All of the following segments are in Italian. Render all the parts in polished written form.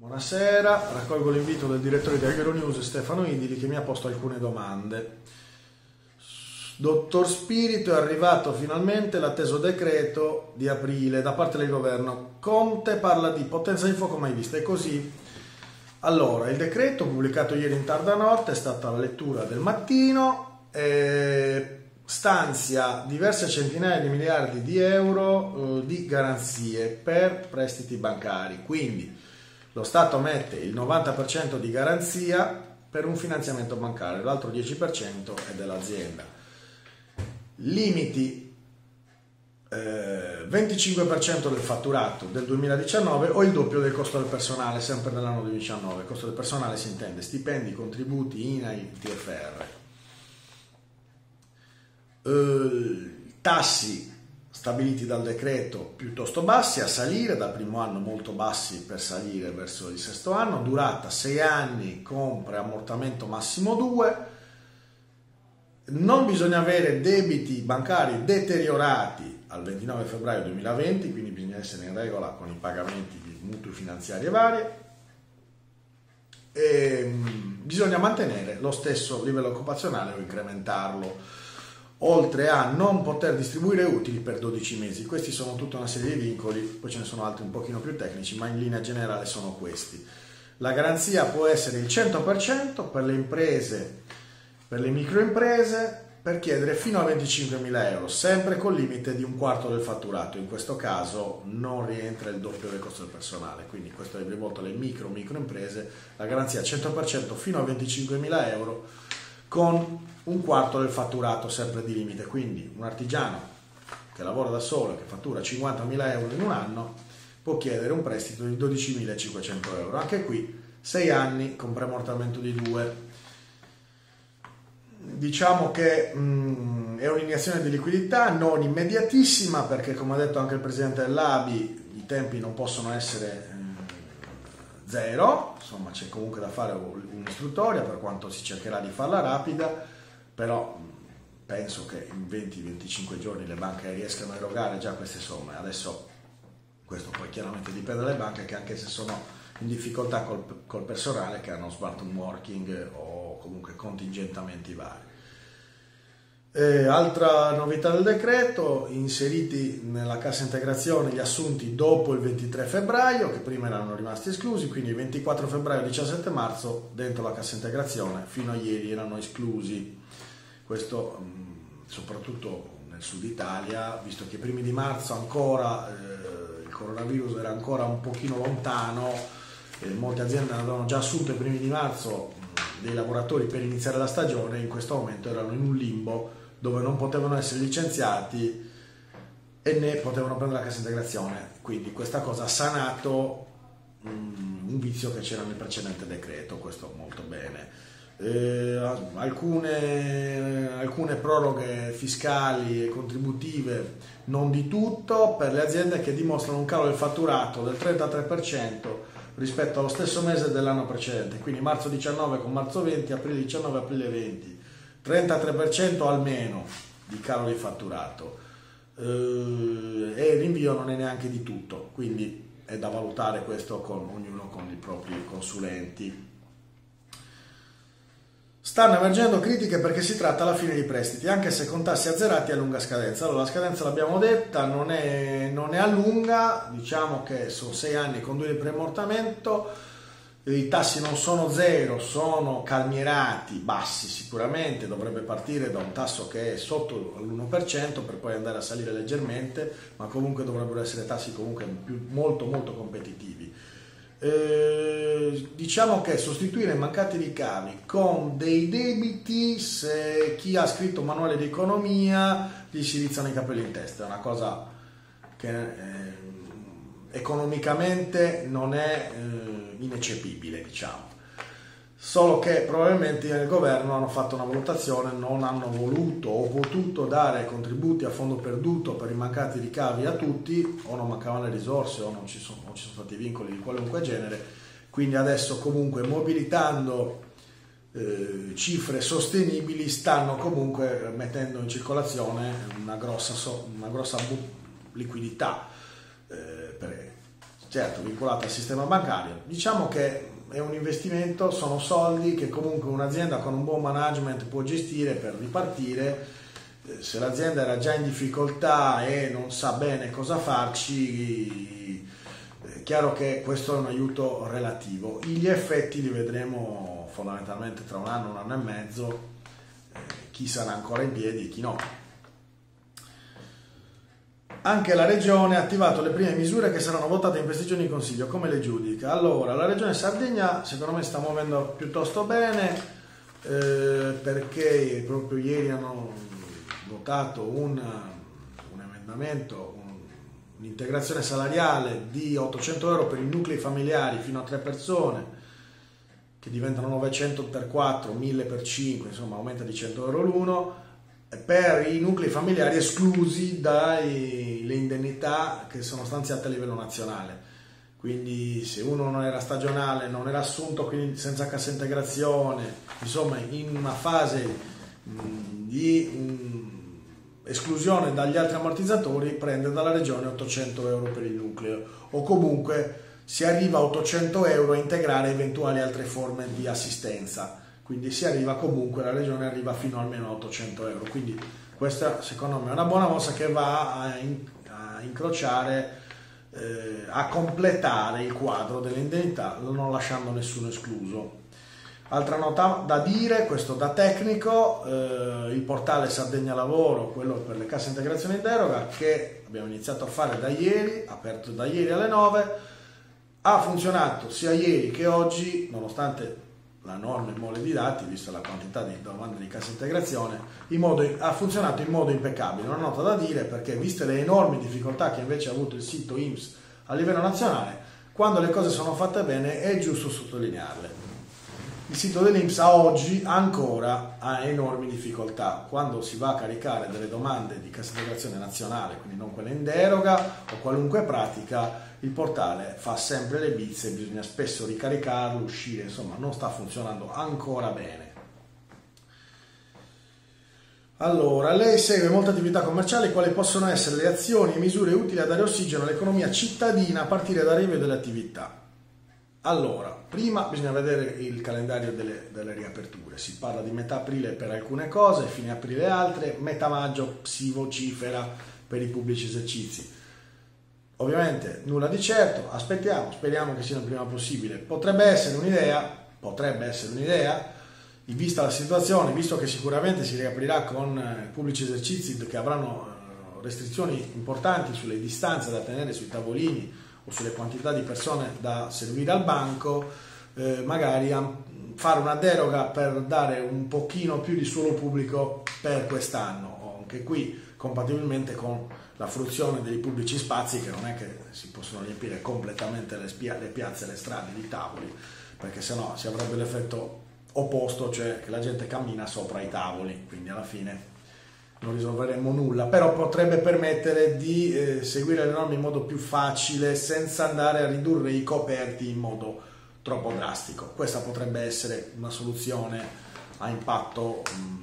Buonasera, raccolgo l'invito del direttore di Agronews Stefano Indili che mi ha posto alcune domande. Dottor Spirito, è arrivato finalmente l'atteso decreto di aprile da parte del governo. Conte parla di potenza di fuoco mai vista, è così? Allora, il decreto pubblicato ieri in tarda notte è stata la lettura del mattino, stanzia diverse centinaia di miliardi di euro di garanzie per prestiti bancari, quindi lo Stato mette il 90% di garanzia per un finanziamento bancario, l'altro 10% è dell'azienda. Limiti 25% del fatturato del 2019 o il doppio del costo del personale, sempre nell'anno 2019. Il costo del personale si intende stipendi, contributi, INAI, TFR. Tassi stabiliti dal decreto piuttosto bassi, a salire dal primo anno, molto bassi per salire verso il sesto anno, durata 6 anni con preammortamento massimo 2, non bisogna avere debiti bancari deteriorati al 29 febbraio 2020, quindi bisogna essere in regola con i pagamenti di mutui finanziari e varie, e bisogna mantenere lo stesso livello occupazionale o incrementarlo, oltre a non poter distribuire utili per 12 mesi. Questi sono tutta una serie di vincoli, poi ce ne sono altri un pochino più tecnici, ma in linea generale sono questi. La garanzia può essere il 100% per le imprese, per le microimprese, per chiedere fino a 25.000 euro, sempre col limite di un quarto del fatturato. In questo caso non rientra il doppio del costo del personale, quindi questo è rivolto alle microimprese, la garanzia 100% fino a 25.000 euro con un quarto del fatturato, sempre di limite. Quindi un artigiano che lavora da solo e che fattura 50.000 euro in un anno può chiedere un prestito di 12.500 euro. Anche qui 6 anni con preammortamento di 2. Diciamo che è un'iniezione di liquidità non immediatissima, perché come ha detto anche il presidente dell'ABI i tempi non possono essere zero, insomma c'è comunque da fare un'istruttoria, per quanto si cercherà di farla rapida, però penso che in 20-25 giorni le banche riescano a erogare già queste somme. Adesso questo poi chiaramente dipende dalle banche, che anche se sono in difficoltà col personale, che hanno smart working o comunque contingentamenti vari. Altra novità del decreto: inseriti nella cassa integrazione gli assunti dopo il 23 febbraio, che prima erano rimasti esclusi, quindi 24 febbraio e 17 marzo dentro la cassa integrazione, fino a ieri erano esclusi. Questo soprattutto nel sud Italia, visto che i primi di marzo ancora il coronavirus era ancora un pochino lontano, molte aziende avevano già assunto i primi di marzo dei lavoratori per iniziare la stagione, in questo momento erano in un limbo dove non potevano essere licenziati e né potevano prendere la cassa integrazione. Quindi questa cosa ha sanato un vizio che c'era nel precedente decreto, questo molto bene. Alcune proroghe fiscali e contributive, non di tutto, per le aziende che dimostrano un calo del fatturato del 33% rispetto allo stesso mese dell'anno precedente, quindi marzo 19 con marzo 20, aprile 19, aprile 20, 33% almeno di calo di fatturato, e il rinvio non è neanche di tutto, quindi è da valutare questo con ognuno, con i propri consulenti. Stanno emergendo critiche perché si tratta alla fine di prestiti, anche se con tassi azzerati a lunga scadenza. Allora, la scadenza l'abbiamo detta, non è a lunga, diciamo che sono 6 anni con 2 di preammortamento, i tassi non sono zero, sono calmierati, bassi sicuramente, dovrebbe partire da un tasso che è sotto l'1% per poi andare a salire leggermente, ma comunque dovrebbero essere tassi comunque molto molto competitivi. Diciamo che sostituire i mancati ricavi con dei debiti, se chi ha scritto un manuale di economia gli si rizzano i capelli in testa, è una cosa che economicamente non è ineccepibile, diciamo. Solo che probabilmente nel governo hanno fatto una valutazione, non hanno voluto o potuto dare contributi a fondo perduto per i mancati ricavi a tutti, o non mancavano le risorse o non ci sono stati vincoli di qualunque genere, quindi adesso comunque mobilitando cifre sostenibili stanno comunque mettendo in circolazione una grossa liquidità. certo vincolata al sistema bancario. Diciamo che è un investimento, sono soldi che comunque un'azienda con un buon management può gestire per ripartire. Se l'azienda era già in difficoltà e non sa bene cosa farci, è chiaro che questo è un aiuto relativo. Gli effetti li vedremo fondamentalmente tra un anno e mezzo, chi sarà ancora in piedi e chi no. Anche la Regione ha attivato le prime misure che saranno votate in questi giorni in Consiglio. Come le giudica? Allora, la Regione Sardegna secondo me sta muovendo piuttosto bene, perché proprio ieri hanno votato un emendamento, un'integrazione salariale di 800 euro per i nuclei familiari fino a 3 persone, che diventano 900 per 4, 1000 per 5, insomma aumenta di 100 euro l'uno, per i nuclei familiari esclusi dalle indennità che sono stanziate a livello nazionale. Quindi se uno non era stagionale, non era assunto, quindi senza cassa integrazione, insomma in una fase di esclusione dagli altri ammortizzatori, prende dalla regione 800 euro per il nucleo, o comunque si arriva a 800 euro a integrare eventuali altre forme di assistenza. Quindi si arriva comunque, la regione arriva fino almeno a 800 euro. Quindi questa secondo me è una buona mossa che va a incrociare, a completare il quadro delle indennità, non lasciando nessuno escluso. Altra nota da dire, questo da tecnico, il portale Sardegna Lavoro, quello per le casse integrazione in deroga, che abbiamo iniziato a fare da ieri, aperto da ieri alle 9, ha funzionato sia ieri che oggi, nonostante la enorme mole di dati, vista la quantità di domande di cassa integrazione, ha funzionato in modo impeccabile. Una nota da dire, perché viste le enormi difficoltà che invece ha avuto il sito INPS a livello nazionale, quando le cose sono fatte bene è giusto sottolinearle. Il sito dell'INPS a oggi ancora ha enormi difficoltà quando si va a caricare delle domande di cassa integrazione nazionale, quindi non quelle in deroga o qualunque pratica. Il portale fa sempre le bizze, bisogna spesso ricaricarlo, uscire, insomma non sta funzionando ancora bene. Allora, lei segue molte attività commerciali, quali possono essere le azioni e misure utili a dare ossigeno all'economia cittadina a partire dal rinvio delle attività? Allora, prima bisogna vedere il calendario delle riaperture. Si parla di metà aprile per alcune cose, fine aprile altre, metà maggio si vocifera per i pubblici esercizi. Ovviamente nulla di certo, aspettiamo, speriamo che sia il prima possibile. Potrebbe essere un'idea, vista la situazione, visto che sicuramente si riaprirà con pubblici esercizi che avranno restrizioni importanti sulle distanze da tenere sui tavolini o sulle quantità di persone da servire al banco, magari fare una deroga per dare un pochino più di suolo pubblico per quest'anno, anche qui compatibilmente con la fruizione dei pubblici spazi, che non è che si possono riempire completamente le piazze e le strade di tavoli, perché sennò si avrebbe l'effetto opposto, cioè che la gente cammina sopra i tavoli, quindi alla fine non risolveremo nulla, però potrebbe permettere di seguire le norme in modo più facile senza andare a ridurre i coperti in modo troppo drastico. Questa potrebbe essere una soluzione a impatto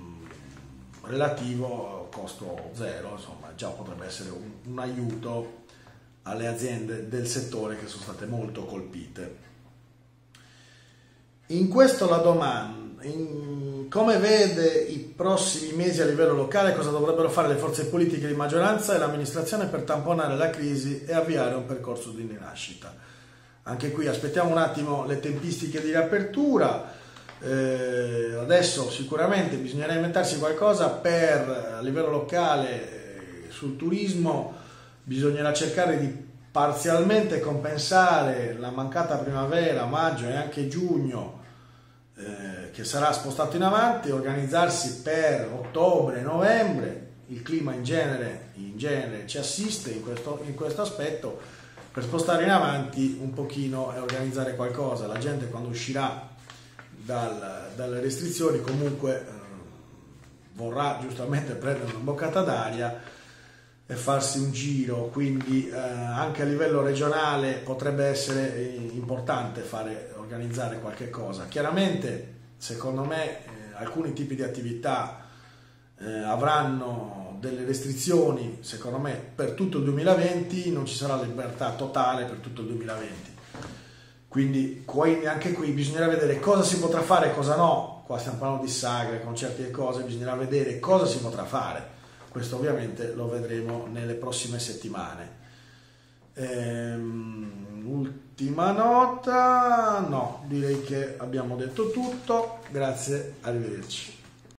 relativo, costo zero, insomma già potrebbe essere un aiuto alle aziende del settore che sono state molto colpite. In questo la domanda, come vede i prossimi mesi a livello locale, cosa dovrebbero fare le forze politiche di maggioranza e l'amministrazione per tamponare la crisi e avviare un percorso di rinascita? Anche qui aspettiamo un attimo le tempistiche di riapertura. Adesso sicuramente bisognerà inventarsi qualcosa a livello locale sul turismo, bisognerà cercare di parzialmente compensare la mancata primavera, maggio e anche giugno, che sarà spostato in avanti, organizzarsi per ottobre, novembre. Il clima in genere ci assiste in questo aspetto, per spostare in avanti un pochino e organizzare qualcosa. La gente quando uscirà dalle restrizioni comunque vorrà giustamente prendere una boccata d'aria e farsi un giro, quindi anche a livello regionale potrebbe essere importante organizzare qualche cosa. Chiaramente secondo me alcuni tipi di attività avranno delle restrizioni, secondo me, per tutto il 2020, non ci sarà libertà totale per tutto il 2020. Quindi anche qui bisognerà vedere cosa si potrà fare e cosa no. Qua stiamo parlando di sagre, concerti e cose, bisognerà vedere cosa si potrà fare. Questo ovviamente lo vedremo nelle prossime settimane. Ultima nota, no, direi che abbiamo detto tutto. Grazie, arrivederci.